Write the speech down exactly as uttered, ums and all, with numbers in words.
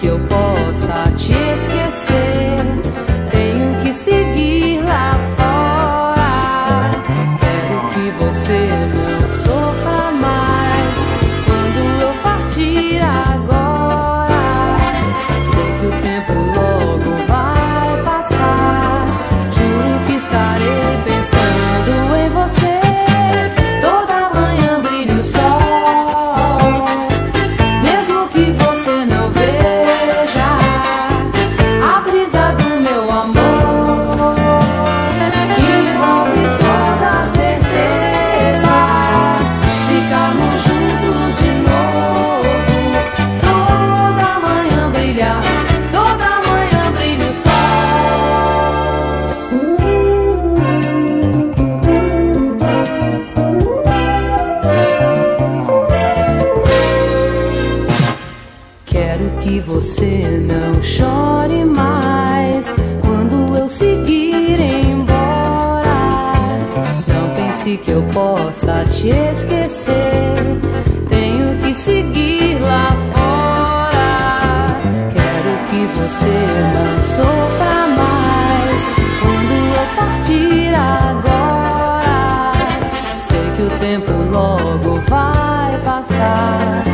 que eu possa te esquecer. Tenho que seguir lá fora. Quero que você não sofra mais quando eu partir agora. Sei que o tempo logo vai passar. Juro que estarei pensando em você. Toda manhã brilha o sol, mesmo que você não veja a brisa do meu amor, que envolve toda a certeza ficarmos juntos de novo. Toda manhã brilha, toda manhã brilha o sol. Quero que você não chore mais quando eu seguir embora. Não pense que eu possa te esquecer. Tenho que seguir lá fora. Quero que você não sofra mais quando eu partir agora. Sei que o tempo logo vai passar.